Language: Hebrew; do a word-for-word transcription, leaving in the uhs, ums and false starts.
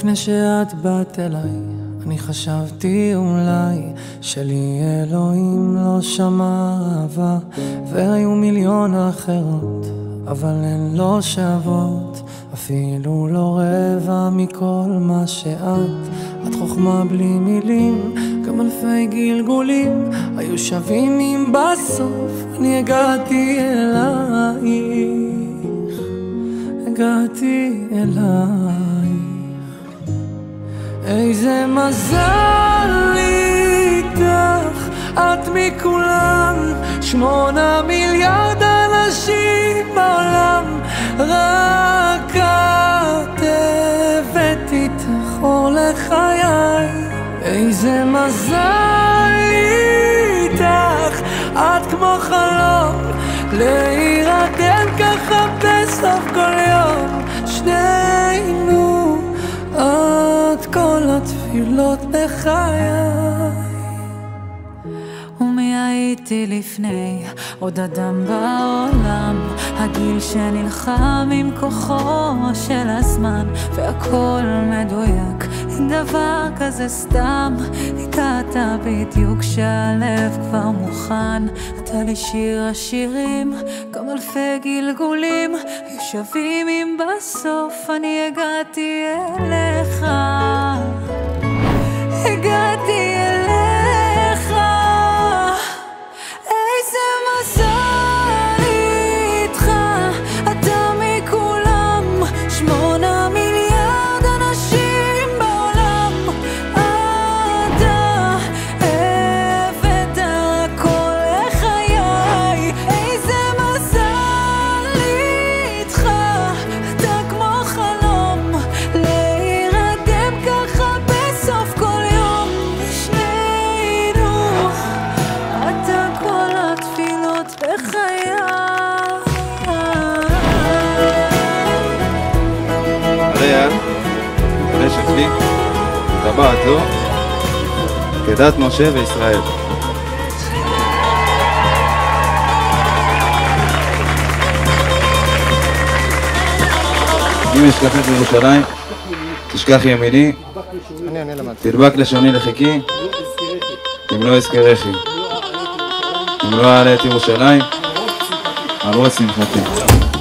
לפני שאת באת אליי, אני חשבתי אולי שלי אלוהים לא שמע אהבה, והיו מיליון אחרות, אבל הן לא שוות אפילו לא רבע מכל מה שאת. את חוכמה בלי מילים, גם אלפי גלגולים היו שווים אם בסוף אני הגעתי אלייך, הגעתי אלייך. איזה מזל איתך, את מכולם, שמונה מיליארד אנשים בעולם, רק את הבאת איתך אור לחיי. איזה מזל איתך, את כמו חלום, להירדם ככה בסוף כל יום, שנינו את כל התפילות בחיי. ומי הייתי לפני עוד אדם בעולם, הגיל שנלחם עם כוחו של הזמן, והכל מדויק, אין דבר כזה סתם. הגעת בדיוק כשהלב כבר מוכן, אתה לי שיר השירים, גם אלפי גלגולים היו שווים אם בסוף אני הגעתי אליך, הגעתי אליך. איזה מזל איתך, אתה מכולם, שמונה מיליארד אנשים בעולם, אתה הבאת הכל לחיי. איזה מזל איתך, אתה כמו חלום, להירדם ככה בסוף כל יום, שנינו אתה כל התפילות בחיי. הרי רשת לי, טבעת לו, כדת משה וישראל. אם אשכחך בירושלים, תשכח ימיני, תדבק לשוני לחיקי, אם לא אזכרכי. אם לא אעלה את ירושלים, על ראש שמחתי.